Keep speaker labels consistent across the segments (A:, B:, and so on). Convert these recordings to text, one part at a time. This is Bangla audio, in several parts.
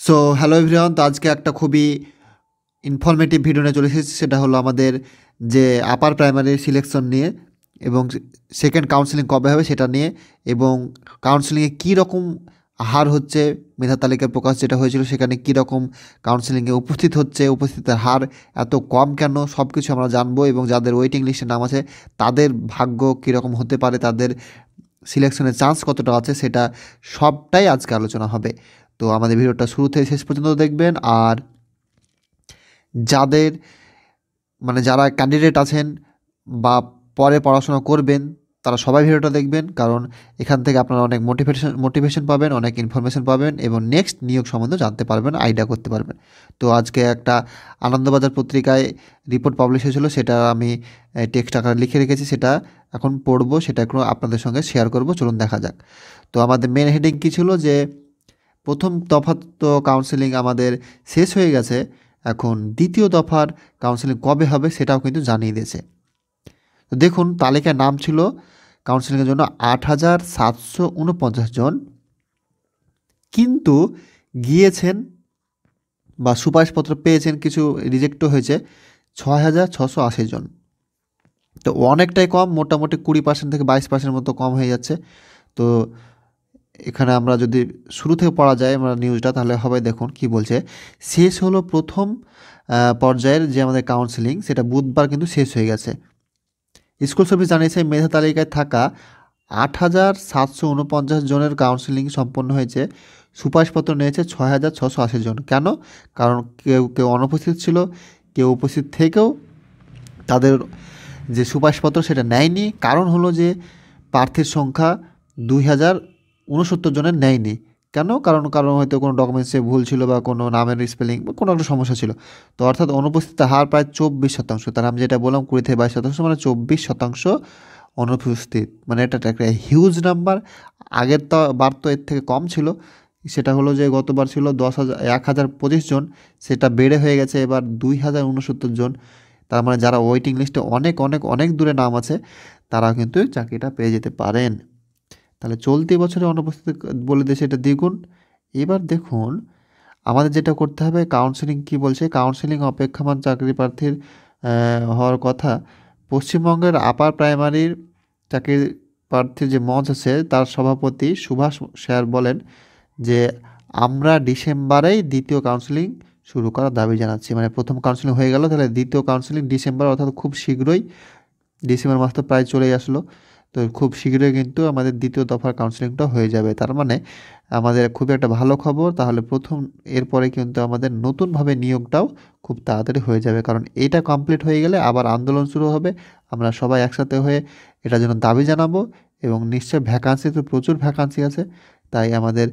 A: সো হ্যালো এভরিওয়ান, তো আজকে একটা খুবই ইনফরমেটিভ ভিডিও নিয়ে চলে এসেছি। সেটা হলো আমাদের যে আপার প্রাইমারি সিলেকশন নিয়ে, এবং সেকেন্ড কাউন্সেলিং কবে হবে সেটা নিয়ে, এবং কাউন্সেলিংয়ে কী রকম হার হচ্ছে, মেধা তালিকার প্রকাশ যেটা হয়েছিল সেখানে কী রকম কাউন্সেলিংয়ে উপস্থিত হচ্ছে, উপস্থিতের হার এত কম কেন, সব কিছু আমরা জানবো। এবং যাদের ওয়েটিং লিস্টে নাম আছে তাদের ভাগ্য কীরকম হতে পারে, তাদের সিলেকশনের চান্স কতটা আছে, সেটা সবটাই আজকে আলোচনা হবে। তো আমাদের ভিডিওটা শুরু থেকে শেষ পর্যন্ত দেখবেন। আর যাদের যারা ক্যান্ডিডেট আছেন বা পরে পড়াশোনা করবেন, তারা সবাই ভিডিওটা দেখবেন, কারণ এখান থেকে আপনারা অনেক মোটিভেশন পাবেন, অনেক ইনফরমেশন পাবেন, এবং নেক্সট নিয়োগ সম্বন্ধে জানতে পারবেন, আইডিয়া করতে পারবেন। তো আজকে একটা আনন্দবাজার পত্রিকায় রিপোর্ট পাবলিশ হয়েছিল, সেটা আমি টেক্সট আকারে লিখে রেখেছি, সেটা এখন পড়বো, সেটা একটু আপনাদের সঙ্গে শেয়ার করব। চলুন দেখা যাক। তো আমাদের মেন হেডিং কী ছিল, যে প্রথম দফা তো কাউন্সেলিং আমাদের শেষ হয়ে গেছে, এখন দ্বিতীয় দফার কাউন্সেলিং কবে হবে সেটাও কিন্তু জানিয়ে দিয়েছে। তো দেখুন, তালিকায় নাম ছিল কাউন্সেলিংয়ের জন্য 8,749 জন, কিন্তু গিয়েছেন বা সুপারিশপত্র পেয়েছেন, কিছু রিজেক্টও হয়েছে 6,680 জন। তো অনেকটাই কম, মোটামুটি 20% থেকে 22% মতো কম হয়ে যাচ্ছে। তো এখানে আমরা যদি শুরু থেকে পড়া যায় আমরা নিউজটা, তাহলে হবে। দেখুন কি বলছে, শেষ হলো প্রথম পর্যায়ের যে আমাদের কাউন্সেলিং, সেটা বুধবার কিন্তু শেষ হয়ে গেছে। স্কুল সার্ভিস জানিয়েছে মেধা তালিকায় থাকা 8,749 জনের কাউন্সেলিং সম্পন্ন হয়েছে। সুপারিশপত্র নিয়েছে 6,680 জন। কেন? কারণ কেউ কেউ অনুপস্থিত ছিল, কেউ উপস্থিত থেকেও তাদের যে সুপারিশপত্র সেটা নেয়নি। কারণ হলো যে প্রার্থীর সংখ্যা 2,069 জনের নেয়নি। কেন? কারণ হয়তো কোনো ডকুমেন্টসে ভুল ছিল, বা কোনো নামের স্পেলিং বা কোনো একটা সমস্যা ছিল। তো অর্থাৎ অনুপস্থিতির হার প্রায় 24%। তার আমি যেটা বললাম 20 থেকে 22%, মানে 24% অনুপস্থিত। মানে এটা একটা হিউজ নাম্বার। আগের বার তো এর থেকে কম ছিল। সেটা হলো যে গতবার ছিল 1,025 জন, সেটা বেড়ে হয়ে গেছে এবার 2,069 জন। তার মানে যারা ওয়েটিং লিস্টে অনেক অনেক অনেক দূরে নাম আছে, তারা কিন্তু চাকরিটা পেয়ে যেতে পারেন। তাহলে চলতি বছরে অনুপস্থিতি বলে দিয়েছে এটা দ্বিগুণ। এবার দেখুন আমাদের যেটা করতে হবে, কাউন্সেলিং কি বলছে, কাউন্সেলিং অপেক্ষমান চাকরি প্রার্থীর হওয়ার কথা। পশ্চিমবঙ্গের আপার প্রাইমারির চাকরি প্রার্থীর যে মঞ্চ আছে, তার সভাপতি সুভাষ স্যার বলেন যে আমরা ডিসেম্বরেই দ্বিতীয় কাউন্সেলিং শুরু করার দাবি জানাচ্ছি। মানে প্রথম কাউন্সেলিং হয়ে গেল, তাহলে দ্বিতীয় কাউন্সেলিং ডিসেম্বর, অর্থাৎ খুব শীঘ্রই। ডিসেম্বর মাস তো প্রায় চলেই আসলো, তো খুব শীঘ্রই কিন্তু আমাদের দ্বিতীয় দফার কাউন্সেলিংটা হয়ে যাবে। তার মানে আমাদের খুবই একটা ভালো খবর। তাহলে প্রথম, এরপরে কিন্তু আমাদের নতুনভাবে নিয়োগটাও খুব তাড়াতাড়ি হয়ে যাবে, কারণ এটা কমপ্লিট হয়ে গেলে আবার আন্দোলন শুরু হবে। আমরা সবাই একসাথে হয়ে এটার জন্য দাবি জানাবো, এবং নিশ্চয় ভ্যাকান্সি তো প্রচুর ভ্যাকান্সি আছে, তাই আমাদের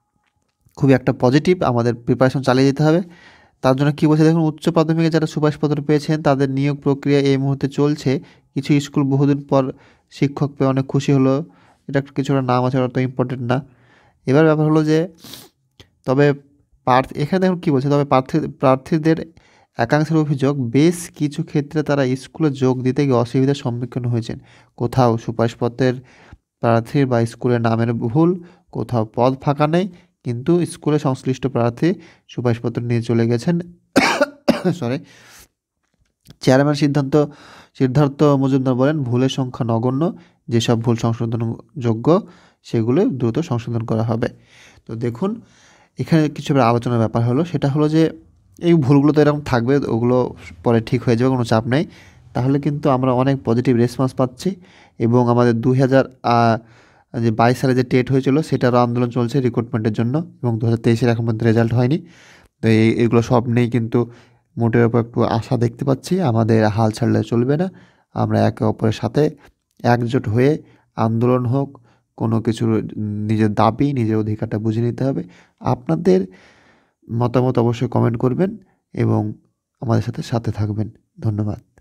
A: খুবই একটা পজিটিভ, আমাদের প্রিপারেশন চালিয়ে যেতে হবে। তার জন্য কী বলছে দেখুন, উচ্চ প্রাথমিকে যারা সুপারিশপত্র পেয়েছেন তাদের নিয়োগ প্রক্রিয়া এই মুহূর্তে চলছে। কিছু স্কুল বহুদিন পর শিক্ষক পেয়ে অনেক খুশি হলো। এটা কিছুটা নাম আছে, ওটা তো ইম্পর্টেন্ট না। এবার ব্যাপার হলো যে তবে এখানে দেখুন কী বলছে, তবে প্রার্থীদের একাংশের অভিযোগ, বেশ কিছু ক্ষেত্রে তারা স্কুলে যোগ দিতে গিয়ে অসুবিধার সম্মুখীন হয়েছেন। কোথাও সুপারিশপত্রের প্রার্থীর বা স্কুলের নামের ভুল, কোথাও পদ ফাঁকা নেই, কিন্তু স্কুলে সংশ্লিষ্ট প্রার্থী সুপারিশপত্র নিয়ে চলে গেছেন। সরি, চেয়ারম্যান সিদ্ধার্থ মজুমদার বলেন, ভুলের সংখ্যা নগণ্য, যেসব ভুল সংশোধনযোগ্য সেগুলো দ্রুত সংশোধন করা হবে। তো দেখুন এখানে কিছু আলোচনার ব্যাপার হলো, সেটা হলো যে এই ভুলগুলো তো এরকম থাকবে, ওগুলো পরে ঠিক হয়ে যাবে, কোনো চাপ নেই। তাহলে কিন্তু আমরা অনেক পজিটিভ রেসপন্স পাচ্ছি, এবং আমাদের 2022 সালে যে টেট হয়েছিল সেটারও আন্দোলন চলছে রিক্রুটমেন্টের জন্য, এবং 2023-এর এখন পর্যন্ত রেজাল্ট হয়নি। তো এইগুলো সব নেই, কিন্তু মোটের ওপর একটু আশা দেখতে পাচ্ছি। আমাদের হাল ছাড়লে চলবে না, আমরা একে অপরের সাথে একজোট হয়ে আন্দোলন হোক, কোনো কিছুর নিজের দাবি, নিজের অধিকারটা বুঝে নিতে হবে। আপনাদের মতামত অবশ্যই কমেন্ট করবেন, এবং আমাদের সাথে থাকবেন। ধন্যবাদ।